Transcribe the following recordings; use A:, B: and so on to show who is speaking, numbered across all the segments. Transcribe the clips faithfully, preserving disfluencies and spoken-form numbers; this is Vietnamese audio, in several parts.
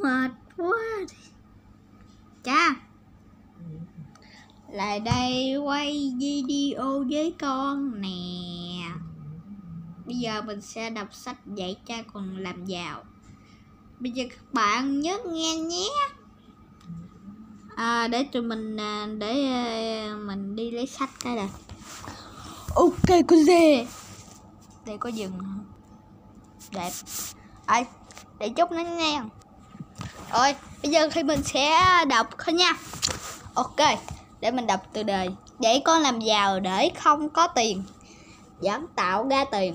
A: mệt quá. Cha, lại đây quay video với con nè. Bây giờ mình sẽ đọc sách dạy cha con làm giàu. Bây giờ các bạn nhớ nghe nhé. À, để tụi mình để mình đi lấy sách cái nè. Ok cô dê. Đây có rừng không? Đẹp. Ơi, để chút nó nghe. Rồi, bây giờ khi mình sẽ đọc thôi nha. Ok, để mình đọc từ đề. Để con làm giàu để không có tiền vẫn tạo ra tiền.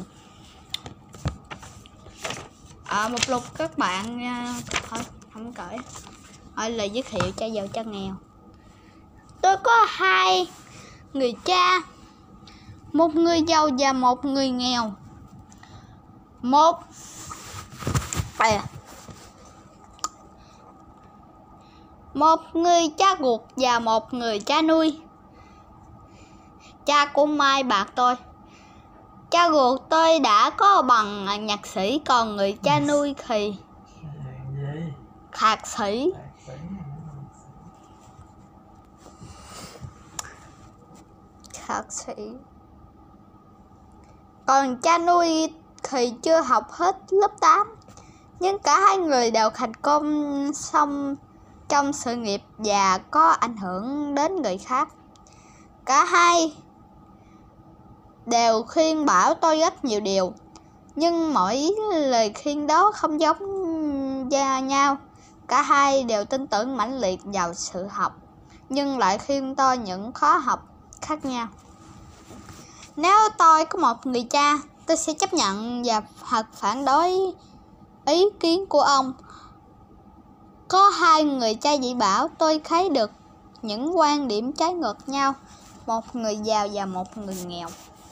A: À, một lúc các bạn thôi không cởi. Hỏi lời giới thiệu cha giàu cha nghèo. Tôi có hai người cha, một người giàu và một người nghèo. Một à, một người cha ruột và một người cha nuôi. Cha của Mai bạc tôi. Cha ruột tôi đã có bằng nhạc sĩ, còn người cha nuôi thì thạc sĩ. Thạc sĩ. Còn cha nuôi thì chưa học hết lớp tám. Nhưng cả hai người đều thành công xong trong sự nghiệp và có ảnh hưởng đến người khác. Cả hai đều khuyên bảo tôi rất nhiều điều, nhưng mỗi lời khuyên đó không giống nhau. Cả hai đều tin tưởng mãnh liệt vào sự học, nhưng lại khuyên tôi những khóa học khác nhau. Nếu tôi có một người cha, tôi sẽ chấp nhận và hoặc phản đối ý kiến của ông. Có hai người cha dạy bảo, tôi thấy được những quan điểm trái ngược nhau, một người giàu và một người nghèo.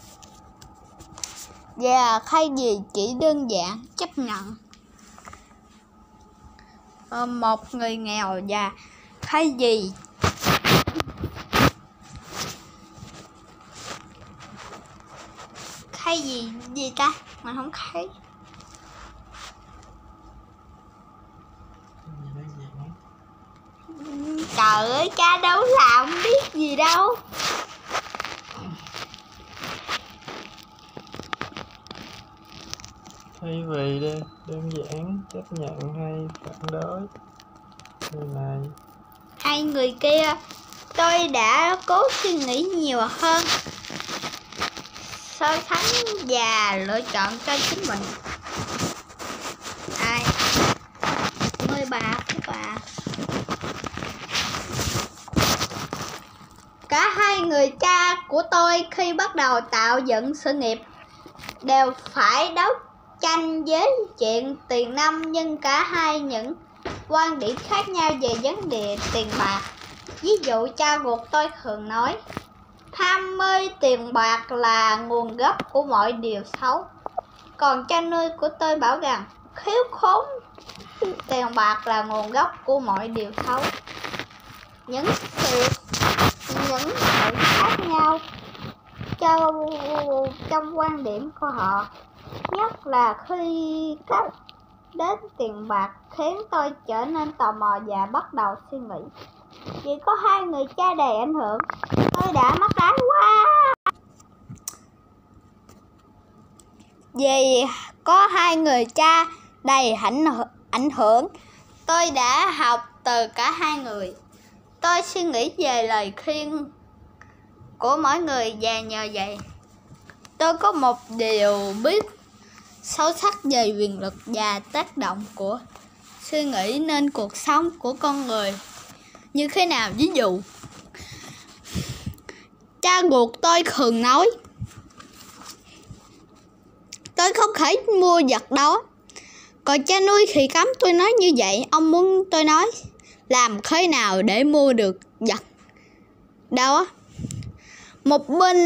A: Và thay vì chỉ đơn giản chấp nhận một người nghèo và thay vì thay vì gì ta mà không thấy. Trời ơi, cha đâu làm biết gì đâu.
B: Thay vì đây đơn giản chấp nhận hay phản đối người này
A: hai người kia, tôi đã cố suy nghĩ nhiều hơn, so sánh và lựa chọn cho chính mình. Ai mời bà của bà. Cả hai người cha của tôi khi bắt đầu tạo dựng sự nghiệp đều phải đấu tranh với chuyện tiền nong, nhưng cả hai những quan điểm khác nhau về vấn đề tiền bạc. Ví dụ, cha ruột tôi thường nói tham mê tiền bạc là nguồn gốc của mọi điều xấu, còn cha nuôi của tôi bảo rằng khiếu khốn tiền bạc là nguồn gốc của mọi điều xấu. Những sự những sự khác nhau trong, trong quan điểm của họ, nhất là khi cách đến tiền bạc, khiến tôi trở nên tò mò và bắt đầu suy nghĩ. Vì có hai người cha đầy ảnh hưởng, tôi đã mắc lái quá. Vì có hai người cha đầy ảnh ảnh hưởng, tôi đã học từ cả hai người. Tôi suy nghĩ về lời khuyên của mỗi người và nhờ vậy tôi có một điều biết sâu sắc về quyền lực và tác động của suy nghĩ nên cuộc sống của con người như thế nào. Ví dụ, cha ruột tôi thường nói tôi không thể mua vật đó, còn cha nuôi thì cấm tôi nói như vậy. Ông muốn tôi nói làm thế nào để mua được vật đó? Một bên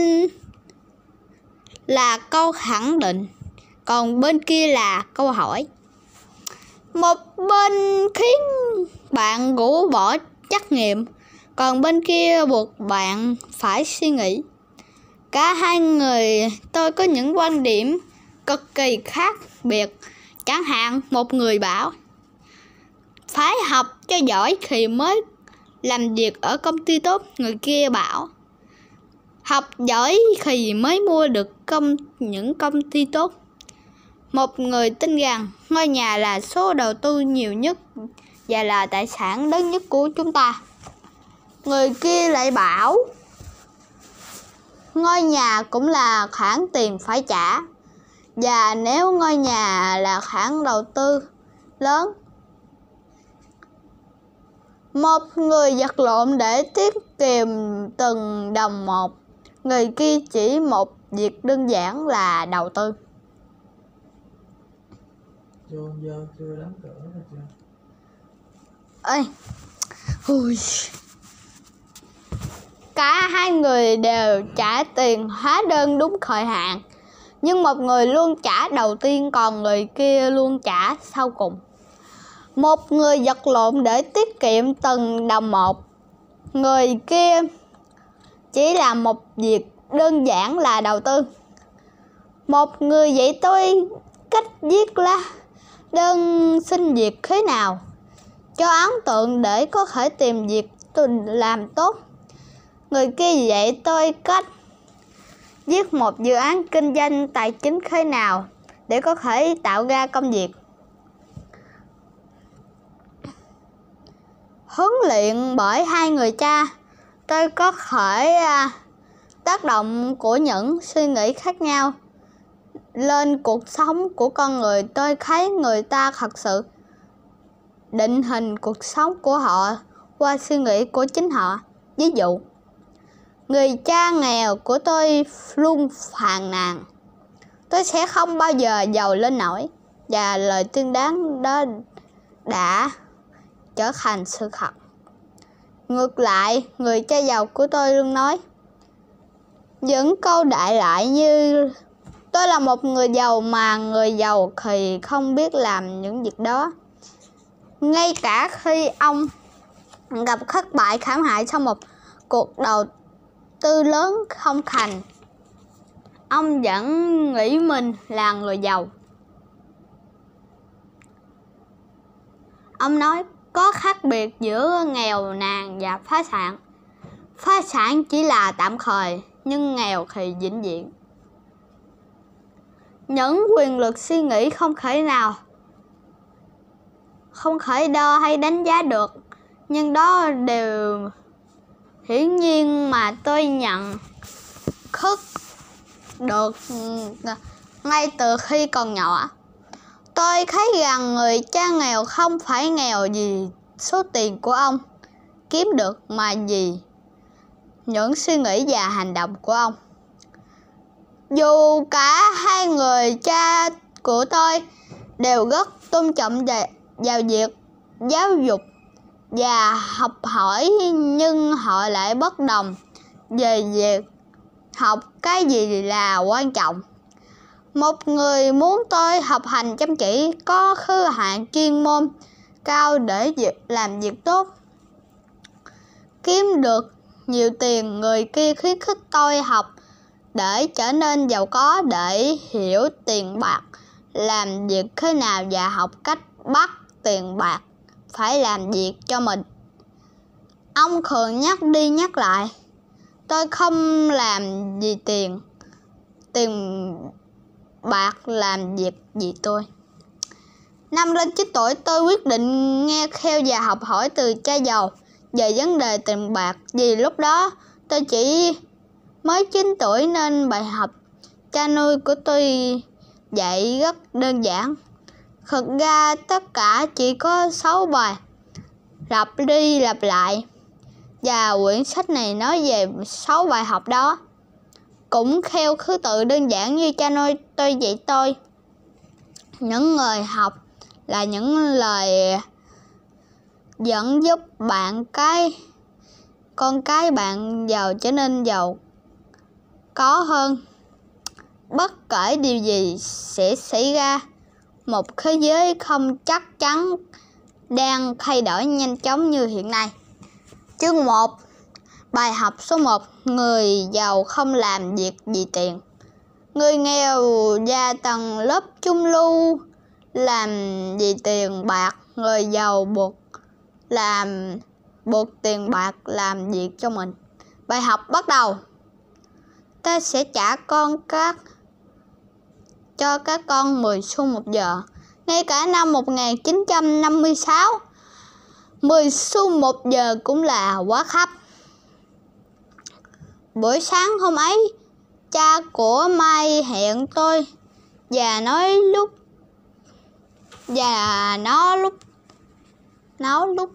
A: là câu khẳng định, còn bên kia là câu hỏi. Một bên khiến bạn rũ bỏ trắc nghiệm, còn bên kia buộc bạn phải suy nghĩ. Cả hai người tôi có những quan điểm cực kỳ khác biệt. Chẳng hạn, một người bảo phải học cho giỏi thì mới làm việc ở công ty tốt. Người kia bảo học giỏi thì mới mua được công những công ty tốt. Một người tin rằng ngôi nhà là số đầu tư nhiều nhất và là tài sản lớn nhất của chúng ta. Người kia lại bảo ngôi nhà cũng là khoản tiền phải trả, và nếu ngôi nhà là khoản đầu tư lớn, một người vật lộn để tiết kiệm từng đồng một. Người kia chỉ một việc đơn giản là đầu tư.
B: Vô giờ chưa đóng cửa rồi chưa?
A: Ê, ui. Cả hai người đều trả tiền hóa đơn đúng thời hạn, nhưng một người luôn trả đầu tiên, còn người kia luôn trả sau cùng. Một người vật lộn để tiết kiệm từng đồng một. Người kia chỉ làm một việc đơn giản là đầu tư. Một người dạy tôi cách viết lá đơn xin việc thế nào cho ấn tượng để có thể tìm việc tôi làm tốt. Người kia dạy tôi cách viết một dự án kinh doanh tài chính thế nào để có thể tạo ra công việc. Huấn luyện bởi hai người cha, tôi có thể à, tác động của những suy nghĩ khác nhau lên cuộc sống của con người. Tôi thấy người ta thật sự định hình cuộc sống của họ qua suy nghĩ của chính họ. Ví dụ, người cha nghèo của tôi luôn phàn nàn tôi sẽ không bao giờ giàu lên nổi, và lời tuyên đoán đó đã trở thành sự thật. Ngược lại, người cha giàu của tôi luôn nói những câu đại loại như tôi là một người giàu, mà người giàu thì không biết làm những việc đó. Ngay cả khi ông gặp thất bại thảm hại trong một cuộc đầu tư lớn không thành, ông vẫn nghĩ mình là người giàu. Ông nói có khác biệt giữa nghèo nàn và phá sản. Phá sản chỉ là tạm thời, nhưng nghèo thì vĩnh viễn. Những quyền lực suy nghĩ không thể nào không thể đo hay đánh giá được, nhưng đó đều hiển nhiên mà tôi nhận thức được ngay từ khi còn nhỏ. Tôi thấy rằng người cha nghèo không phải nghèo vì số tiền của ông kiếm được, mà vì những suy nghĩ và hành động của ông. Dù cả hai người cha của tôi đều rất tôn trọng vào việc giáo dục và học hỏi, nhưng họ lại bất đồng về việc học cái gì là quan trọng. Một người muốn tôi học hành chăm chỉ, có thứ hạng chuyên môn cao để làm việc tốt, kiếm được nhiều tiền. Người kia khuyến khích tôi học để trở nên giàu có, để hiểu tiền bạc làm việc thế nào và học cách bắt tiền bạc phải làm việc cho mình. Ông thường nhắc đi nhắc lại tôi không làm gì tiền tiền bạc làm việc vì tôi. Năm lên chín tuổi, tôi quyết định nghe theo và học hỏi từ cha giàu về vấn đề tiền bạc. Vì lúc đó tôi chỉ mới chín tuổi nên bài học cha nuôi của tôi dạy rất đơn giản. Thực ra tất cả chỉ có sáu bài lặp đi lặp lại, và quyển sách này nói về sáu bài học đó, cũng theo thứ tự đơn giản như cha nuôi tôi dạy tôi. Những người học là những lời dẫn giúp bạn cái con cái bạn giàu trở nên giàu có hơn. Bất kể điều gì sẽ xảy ra, một thế giới không chắc chắn đang thay đổi nhanh chóng như hiện nay. Chương một. Bài học số một. Người giàu không làm việc vì tiền. Người nghèo và tầng lớp trung lưu làm vì tiền bạc. Người giàu buộc làm buộc tiền bạc làm việc cho mình. Bài học bắt đầu. Ta sẽ trả con các cho các con mười xu một giờ. Ngay cả năm một nghìn chín trăm năm mươi sáu, mười xu một giờ cũng là quá thấp. Buổi sáng hôm ấy, cha của Mai hẹn tôi và nói lúc và nó lúc nó lúc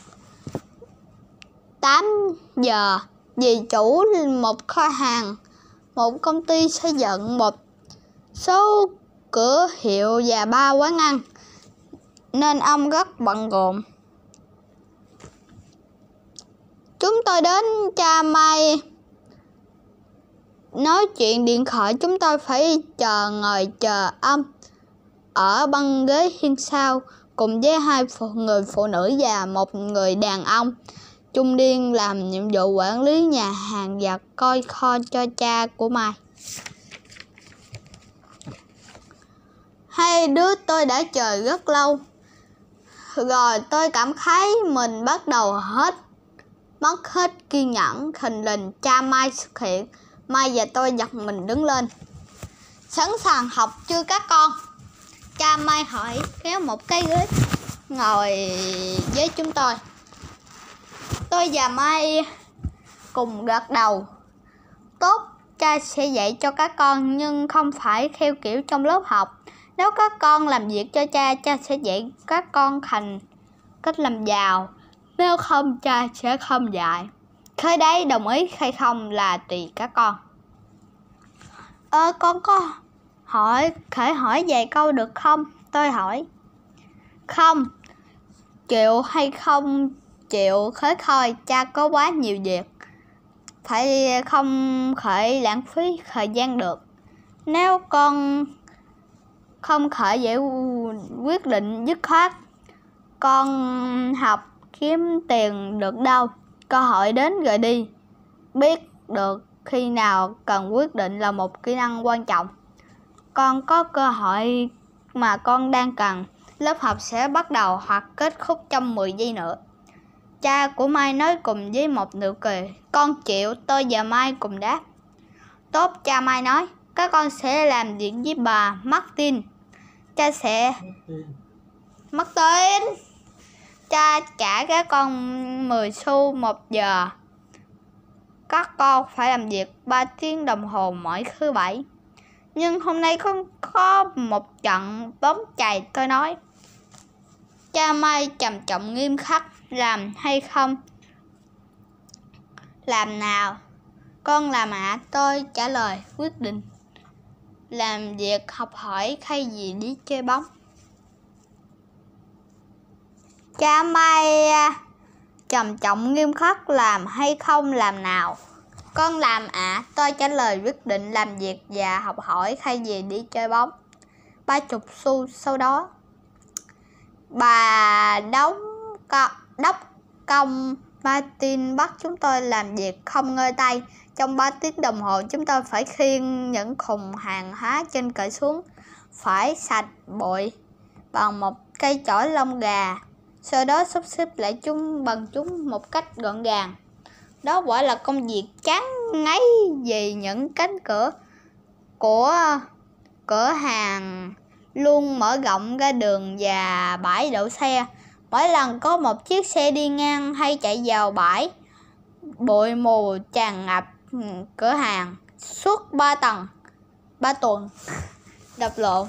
A: tám giờ vì chủ một kho hàng, một công ty xây dựng, một số cửa hiệu và ba quán ăn nên ông rất bận rộn. Chúng tôi đến cha Mai nói chuyện điện thoại. Chúng tôi phải chờ ngồi chờ ông ở băng ghế hiên sau cùng với hai phụ, người phụ nữ và một người đàn ông trung niên làm nhiệm vụ quản lý nhà hàng và coi kho cho cha của Mai. Hai đứa tôi đã chờ rất lâu rồi. Tôi cảm thấy mình bắt đầu hết mất hết kiên nhẫn. Thình lình cha Mai xuất hiện. Mai và tôi giật mình đứng lên. Sẵn sàng học chưa các con? Cha Mai hỏi, kéo một cái ghế ngồi với chúng tôi. Tôi và Mai cùng gật đầu. Tốt, cha sẽ dạy cho các con, nhưng không phải theo kiểu trong lớp học. Nếu các con làm việc cho cha, cha sẽ dạy các con thành cách làm giàu. Nếu không, cha sẽ không dạy. Thế đấy, đồng ý hay không là tùy các con. Ờ, con có hỏi, thể hỏi vài câu được không? Tôi hỏi. Không, chịu hay không chịu khởi thôi, cha có quá nhiều việc. Phải không thể lãng phí thời gian được. Nếu con không thể giải quyết định dứt khoát, con học kiếm tiền được đâu. Cơ hội đến rồi đi. Biết được khi nào cần quyết định là một kỹ năng quan trọng. Con có cơ hội mà con đang cần. Lớp học sẽ bắt đầu hoặc kết thúc trong mười giây nữa. Cha của Mai nói cùng với một nụ cười. Con chịu, tôi và Mai cùng đáp. Tốt, cha Mai nói. Các con sẽ làm việc với bà Martin. Cha sẽ... Martin! Cha trả các con mười xu một giờ. Các con phải làm việc ba tiếng đồng hồ mỗi thứ bảy. Nhưng hôm nay con có một trận bóng chày, tôi nói. Cha Mai trầm trọng nghiêm khắc. Làm hay không? Làm nào? Con làm ạ, à, tôi trả lời quyết định. Làm việc học hỏi hay gì đi chơi bóng? Cha Mai trầm trọng nghiêm khắc. Làm hay không? Làm nào? Con làm ạ, à, tôi trả lời quyết định. Làm việc và học hỏi hay gì đi chơi bóng? Ba chục xu sau đó. Bà đóng đốc công Martin bắt chúng tôi làm việc không ngơi tay. Trong ba tiếng đồng hồ chúng tôi phải khiêng những thùng hàng hóa trên cởi xuống, phải sạch bụi bằng một cây chổi lông gà, sau đó sắp xếp lại chúng bằng chúng một cách gọn gàng. Đó quả là công việc chán ngấy vì những cánh cửa của cửa hàng luôn mở rộng ra đường và bãi đậu xe. Mỗi lần có một chiếc xe đi ngang hay chạy vào bãi, bụi mù tràn ngập cửa hàng. Suốt ba tầng, ba tuần đập lộ.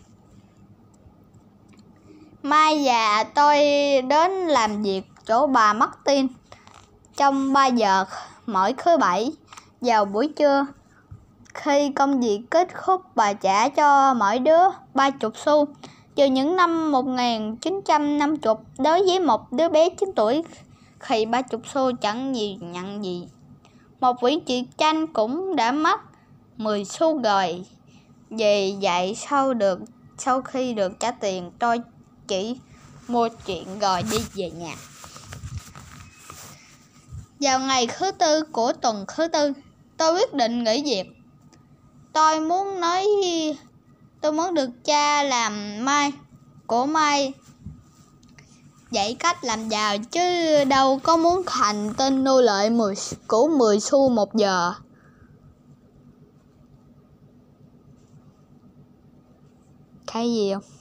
A: Mai và tôi đến làm việc chỗ bà Martin trong ba giờ mỗi thứ bảy. Vào buổi trưa, khi công việc kết thúc, bà trả cho mỗi đứa ba chục xu. Từ những năm một nghìn chín trăm năm mươi, đối với một đứa bé chín tuổi thì ba chục xu chẳng gì nhận gì. Một quyển truyện tranh cũng đã mất mười xu rồi. Vì vậy sau được sau khi được trả tiền, tôi chỉ mua chuyện rồi đi về nhà. Vào ngày thứ tư của tuần thứ tư, tôi quyết định nghỉ việc. Tôi muốn nói tôi muốn được cha làm Mai của Mai dạy cách làm giàu chứ đâu có muốn thành tên nô lệ mười của mười xu một giờ. Cái gì không?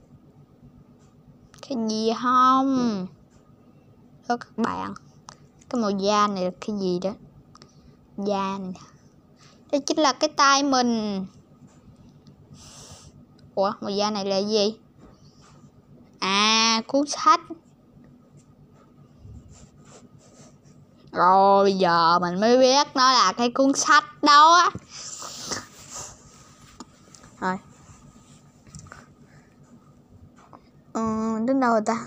A: Cái gì không? Đó các bạn, cái màu da này là cái gì đó? Da này, đây chính là cái tay mình. Ủa, màu da này là gì? À, cuốn sách. Rồi bây giờ mình mới biết nó là cái cuốn sách đâu á. Rồi. Ừ, đến đâu rồi ta?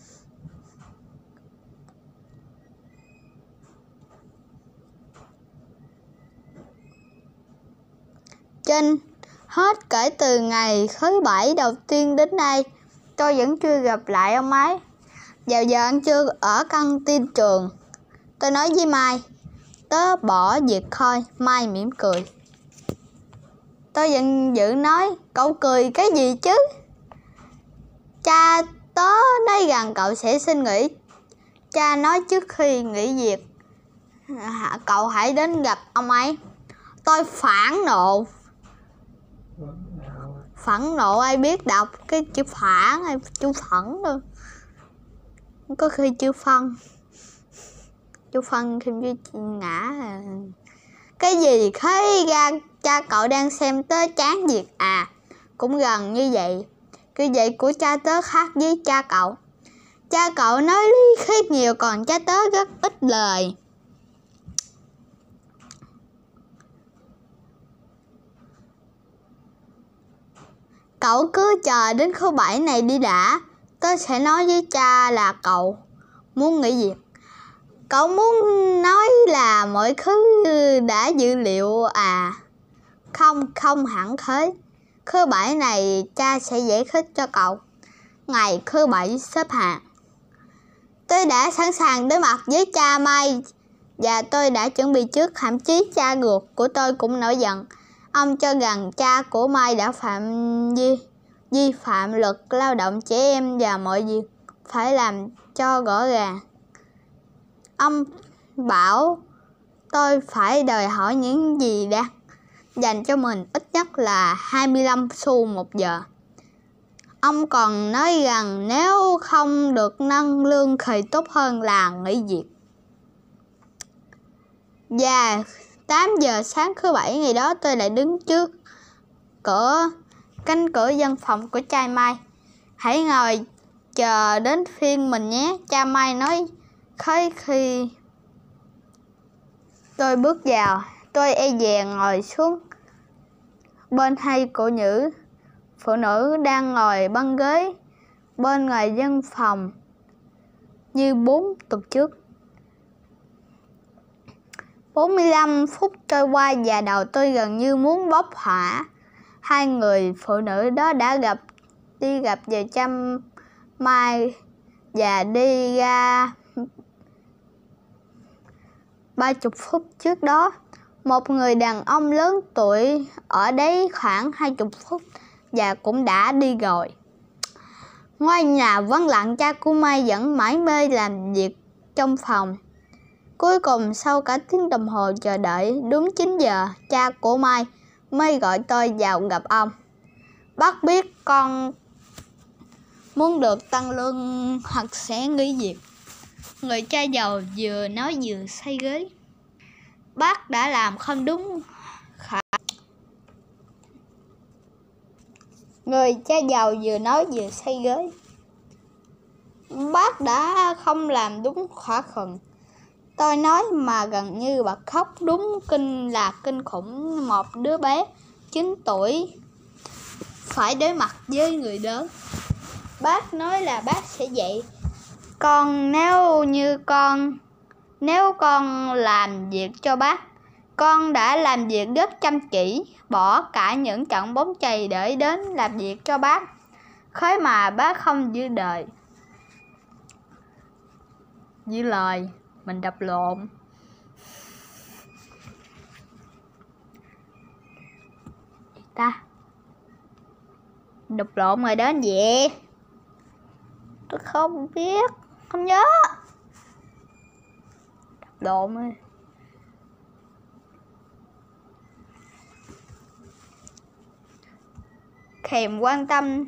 A: Trên hết kể từ ngày thứ bảy đầu tiên đến nay, tôi vẫn chưa gặp lại ông ấy. Vào giờ ăn trưa ở căng tin trường, tôi nói với Mai, tớ bỏ việc thôi. Mai mỉm cười. Tôi vẫn dự nói, cậu cười cái gì chứ? Cha tớ nói rằng cậu sẽ xin nghỉ. Cha nói trước khi nghỉ việc, cậu hãy đến gặp ông ấy. Tôi phẫn nộ. Phẫn nộ ai biết đọc cái chữ phản hay chữ phẫn đâu. Có khi chữ phân. Chữ phân khi chữ ngã. Cái gì khấy ra, cha cậu đang xem tớ chán việc à? Cũng gần như vậy. Cứ vậy của cha tớ khác với cha cậu. Cha cậu nói lý thuyết nhiều, còn cha tớ rất ít lời. Cậu cứ chờ đến khối bảy này đi đã. Tớ sẽ nói với cha là cậu muốn nghỉ việc. Cậu muốn nói là mọi thứ đã dự liệu à? Không, không hẳn thế. Khối bảy này cha sẽ giải thích cho cậu. Ngày khối bảy xếp hạng. Tôi đã sẵn sàng đối mặt với cha Mai và tôi đã chuẩn bị trước, thậm chí cha ruột của tôi cũng nổi giận. Ông cho rằng cha của Mai đã phạm vi, vi phạm luật lao động trẻ em và mọi việc phải làm cho rõ ràng. Ông bảo tôi phải đòi hỏi những gì đã dành cho mình, ít nhất là hai mươi lăm xu một giờ. Ông còn nói rằng nếu không được nâng lương thì tốt hơn là nghỉ việc. Và tám giờ sáng thứ bảy ngày đó, tôi lại đứng trước cửa cánh cửa văn phòng của cha Mai. Hãy ngồi chờ đến phiên mình nhé, cha Mai nói. Khi khi tôi bước vào, tôi e dè ngồi xuống bên hai cô nữ phụ nữ đang ngồi băng ghế bên ngoài văn phòng như bốn tuần trước. bốn mươi lăm phút trôi qua và đầu tôi gần như muốn bốc hỏa. Hai người phụ nữ đó đã gặp đi gặp về cha Mai và đi ra ba chục phút trước đó. Một người đàn ông lớn tuổi ở đấy khoảng hai chục phút và cũng đã đi rồi. Ngôi nhà vắng lặng, cha của Mai vẫn mải mê làm việc trong phòng. Cuối cùng sau cả tiếng đồng hồ chờ đợi, đúng chín giờ, cha của Mai mới gọi tôi vào gặp ông. Bác biết con muốn được tăng lương hoặc sẽ nghỉ việc. Người cha giàu vừa nói vừa xoay ghế. Bác đã làm không đúng khả. Người cha giàu vừa nói vừa xoay ghế. Bác đã không làm đúng khỏa thuận. Tôi nói mà gần như bà khóc. Đúng kinh là kinh khủng. Một đứa bé chín tuổi phải đối mặt với người lớn. Bác nói là bác sẽ dạy con nếu như con Nếu con làm việc cho bác. Con đã làm việc rất chăm chỉ, bỏ cả những trận bóng chày để đến làm việc cho bác. Thế mà bác không giữ đời. Giữ lời, mình đập lộn. Ta đập lộn rồi đó anh vậy. Tôi không biết, không nhớ. Độn ơi. Thèm quan tâm.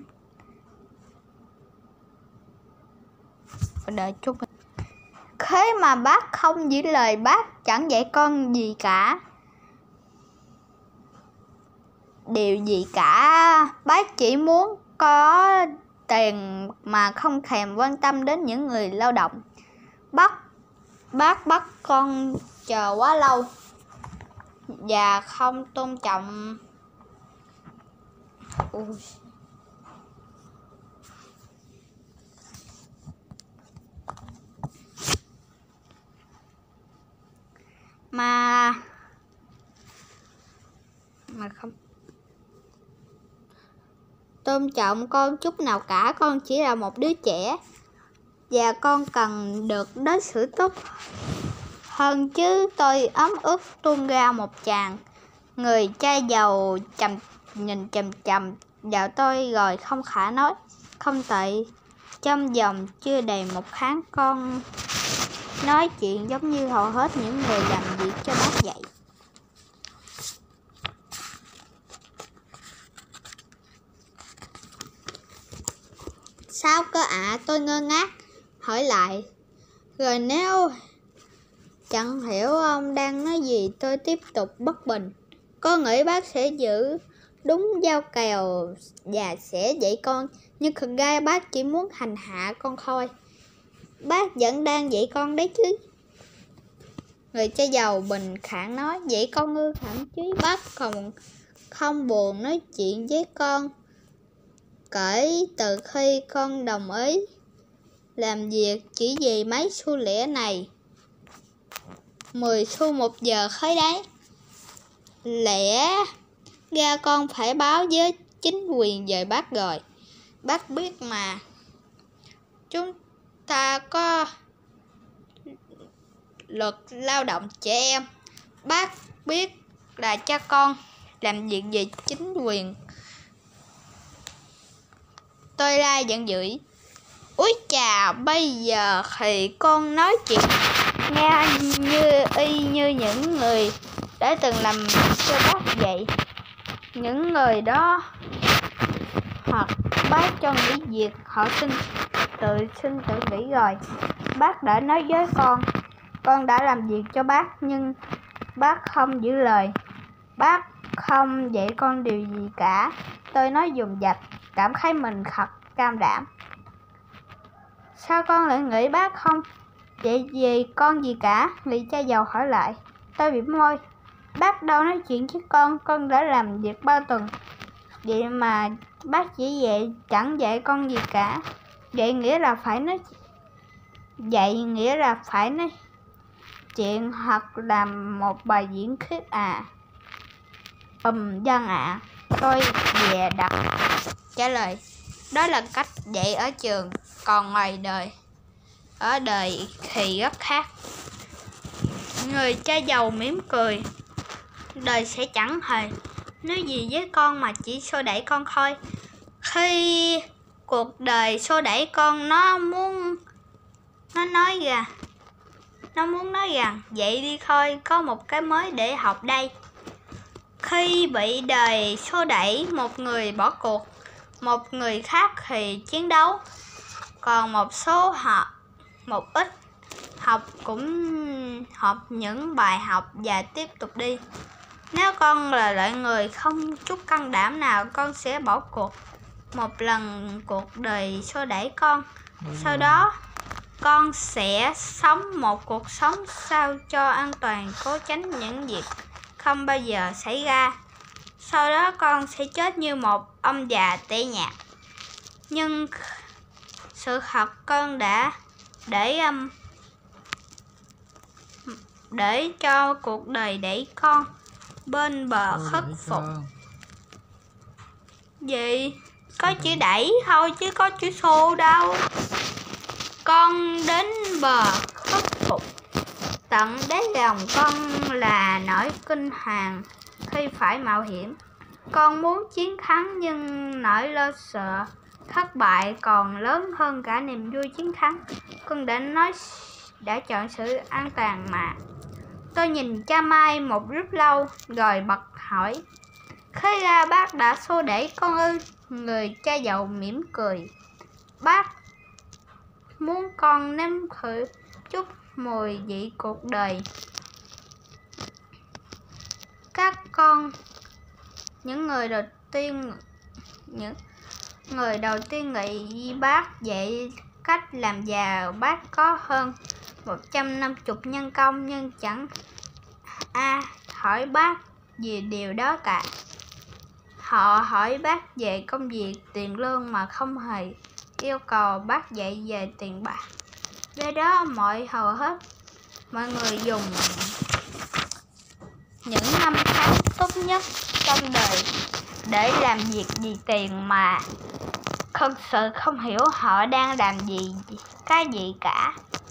A: Đợi chút. Thế mà bác không giữ lời, bác chẳng dạy con gì cả. Điều gì cả. Bác chỉ muốn có tiền mà không thèm quan tâm đến những người lao động. Bác Bác bắt con chờ quá lâu và không tôn trọng. Ui. Mà Mà không tôn trọng con chút nào cả. Con chỉ là một đứa trẻ và con cần được đối xử tốt hơn chứ. Tôi ấm ức tuôn ra một tràng. Người cha giàu chầm nhìn chầm chầm vào tôi rồi không khả nói. Không tệ. Trong vòng chưa đầy một tháng con nói chuyện giống như hầu hết những người làm việc cho bác vậy. Sao cơ ạ? À? Tôi ngơ ngác hỏi lại. Rồi nếu chẳng hiểu ông đang nói gì, tôi tiếp tục bất bình. Con nghĩ bác sẽ giữ đúng giao kèo và sẽ dạy con, nhưng thực ra bác chỉ muốn hành hạ con thôi. Bác vẫn đang dạy con đấy chứ. Người cha giàu bình thản nói. Dạy con ư? Thậm chí bác còn không buồn nói chuyện với con kể từ khi con đồng ý làm việc chỉ vì mấy xu lẻ này. Mười xu một giờ khối đấy. Lẽ ra con phải báo với chính quyền về bác rồi. Bác biết mà, chúng ta có luật lao động trẻ em. Bác biết là cha con làm việc về chính quyền. Tôi la giận dữ. Úi chà, bây giờ thì con nói chuyện nghe như y như những người đã từng làm cho bác vậy. Những người đó hoặc bác cho nghỉ việc, họ xin tự xin tự nghỉ rồi. Bác đã nói với con, con đã làm việc cho bác nhưng bác không giữ lời. Bác không dạy con điều gì cả. Tôi nói dồn dập, cảm thấy mình thật cam đảm. Sao con lại nghĩ bác không dạy gì con gì cả? Lý cha giàu hỏi lại. Tôi bĩm môi. Bác đâu nói chuyện với con, con đã làm việc bao tuần. Vậy mà bác chỉ dạy, chẳng dạy con gì cả. Vậy nghĩa là phải nói Vậy nghĩa là phải nói chuyện hoặc làm một bài diễn thuyết à? Ừm, dân ạ. À. Tôi dè đặt trả lời. Đó là cách dạy ở trường, còn ngoài đời, ở đời thì rất khác. Người cha giàu mỉm cười. Đời sẽ chẳng hề nói gì với con mà chỉ xô đẩy con thôi. Khi cuộc đời xô đẩy con, nó muốn Nó nói rằng Nó muốn nói rằng vậy đi thôi, có một cái mới để học đây. Khi bị đời xô đẩy, một người bỏ cuộc, một người khác thì chiến đấu, còn một số học một ít học cũng học những bài học và tiếp tục đi. Nếu con là loại người không chút can đảm nào, con sẽ bỏ cuộc một lần cuộc đời xô đẩy con. Sau đó con sẽ sống một cuộc sống sao cho an toàn, cố tránh những việc không bao giờ xảy ra. Sau đó con sẽ chết như một ông già tẻ nhạt. Nhưng sự thật con đã để um, để cho cuộc đời đẩy con bên bờ khắc phục. Gì? Có chữ đẩy thôi chứ có chữ xô đâu. Con đến bờ khắc phục. Tận đáy lòng con là nỗi kinh hoàng khi phải mạo hiểm. Con muốn chiến thắng nhưng nỗi lo sợ thất bại còn lớn hơn cả niềm vui chiến thắng. Con đã nói đã chọn sự an toàn mà. Tôi nhìn cha Mai một lúc lâu rồi bật hỏi: Thế ra bác đã xô đẩy con ư? Người cha giàu mỉm cười: Bác muốn con nếm thử chút mùi vị cuộc đời. Các con, những người đầu tiên những người đầu tiên nghĩ bác dạy cách làm giàu. Bác có hơn một trăm năm mươi nhân công, nhưng chẳng ai hỏi bác về điều đó cả. Họ hỏi bác về công việc, tiền lương mà không hề yêu cầu bác dạy về tiền bạc. Do đó mọi hầu hết mọi người dùng những năm tháng tốt nhất trong đời để làm việc vì tiền mà thật sự không hiểu họ đang làm gì cái gì cả.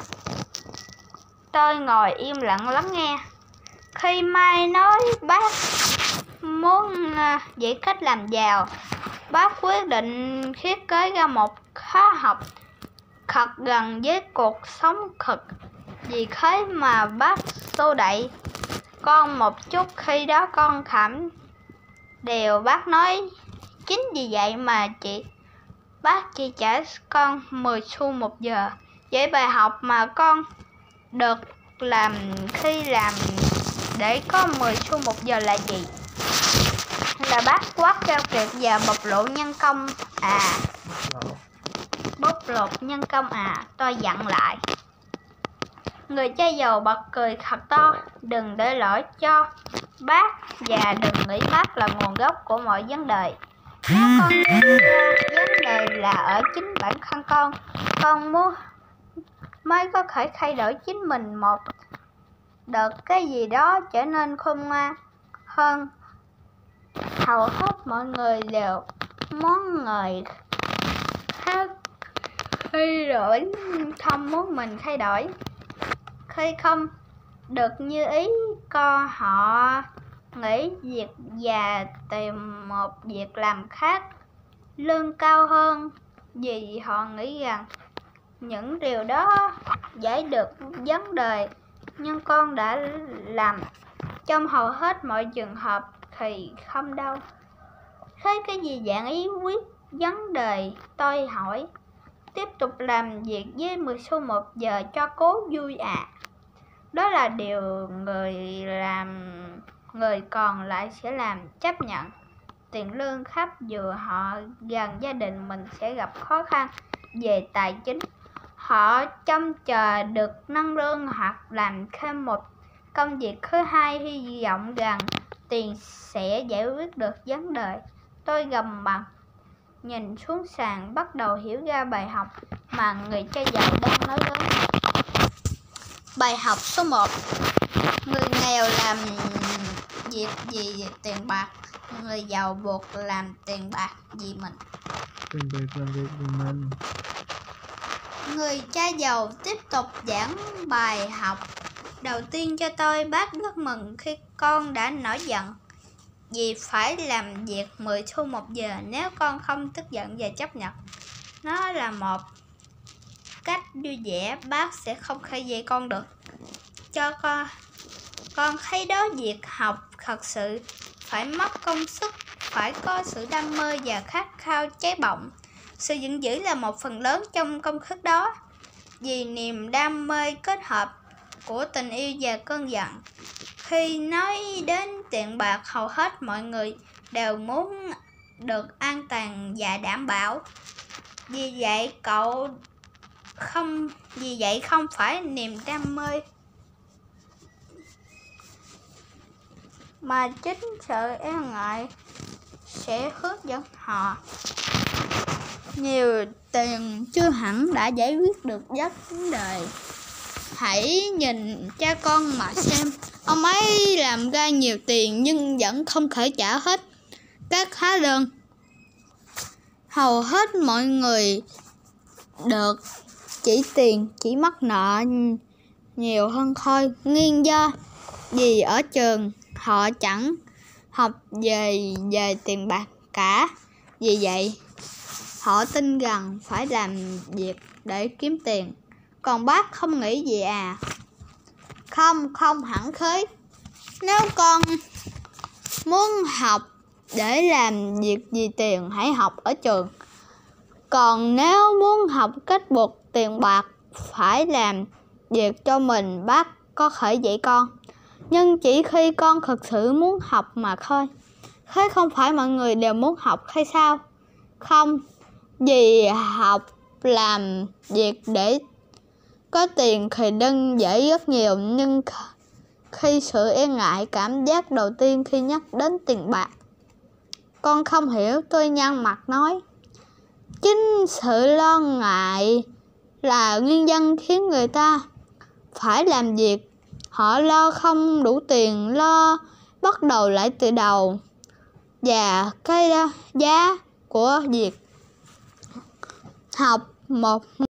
A: Tôi ngồi im lặng lắng nghe. Khi Mai nói bác muốn dạy cách làm giàu, bác quyết định thiết kế ra một khóa học thật gần với cuộc sống thực. Vì thế mà bác xô đẩy con một chút. Khi đó con cảm điều bác nói. Chính vì vậy mà chị bác chỉ trả con mười xu một giờ. Vậy bài học mà con được làm khi làm để có mười xu một giờ là gì? Là bác quát keo kiệt và bộc lộ nhân công à? Bóc lột nhân công à? Tôi dặn lại. Người cha giàu bật cười thật to. Đừng để lỗi cho bác và đừng nghĩ bác là nguồn gốc của mọi vấn đề. Nếu con nghĩ vấn đề là ở chính bản thân con, con muốn mới có thể thay đổi chính mình một đợt cái gì đó trở nên khôn ngoan hơn. Hầu hết mọi người đều muốn người khác thay đổi, không muốn mình thay đổi. Khi không được như ý con, họ nghỉ việc và tìm một việc làm khác lương cao hơn, vì họ nghĩ rằng những điều đó giải được vấn đề. Nhưng con đã làm trong hầu hết mọi trường hợp thì không đâu. Thế cái gì dạng ý quyết vấn đề? Tôi hỏi. Tiếp tục làm việc với mười xu một giờ cho cố vui à? Đó là điều người làm người còn lại sẽ làm, chấp nhận tiền lương thấp dù họ gần gia đình mình sẽ gặp khó khăn về tài chính. Họ trông chờ được nâng lương hoặc làm thêm một công việc thứ hai, hy vọng rằng tiền sẽ giải quyết được vấn đề. Tôi gầm mặt nhìn xuống sàn, bắt đầu hiểu ra bài học mà người cha giàu đang nói đến. Bài học số một. Người nghèo làm việc vì tiền bạc, người giàu buộc làm tiền bạc vì mình.
B: Tiền bạc làm việc vì mình.
A: Người cha giàu tiếp tục giảng bài học. Đầu tiên cho tôi, bác rất mừng khi con đã nổi giận vì phải làm việc mười xu một giờ. Nếu con không tức giận và chấp nhận nó là một cách vui vẻ, bác sẽ không thể dạy con được. Cho con con thấy đó, việc học thật sự phải mất công sức, phải có sự đam mê và khát khao cháy bỏng. Sự giận dữ là một phần lớn trong công thức đó, vì niềm đam mê kết hợp của tình yêu và cơn giận. Khi nói đến tiền bạc, hầu hết mọi người đều muốn được an toàn và đảm bảo. Vì vậy cậu không vì vậy không phải niềm đam mê mà chính sự e ngại sẽ hướng dẫn họ. Nhiều tiền chưa hẳn đã giải quyết được vấn đề. Hãy nhìn cha con mà xem, ông ấy làm ra nhiều tiền nhưng vẫn không thể trả hết các hóa đơn. Hầu hết mọi người được chỉ tiền, chỉ mắc nợ nhiều hơn thôi. Nguyên do vì ở trường họ chẳng học về về tiền bạc cả. Vì vậy Họ tin rằng phải làm việc để kiếm tiền. Còn bác không nghĩ gì à? Không, không hẳn thế. Nếu con muốn học để làm việc vì tiền, hãy học ở trường. Còn nếu muốn học cách buộc tiền bạc phải làm việc cho mình, bác có thể dạy con. Nhưng chỉ khi con thực sự muốn học mà thôi. Thế không phải mọi người đều muốn học hay sao? Không, vì học làm việc để có tiền thì đơn giản rất nhiều. Nhưng khi sự e ngại cảm giác đầu tiên khi nhắc đến tiền bạc. Con không hiểu, tôi nhăn mặt nói. Chính sự lo ngại là nguyên nhân khiến người ta phải làm việc. Họ lo không đủ tiền, lo bắt đầu lại từ đầu. Và cái giá của việc học một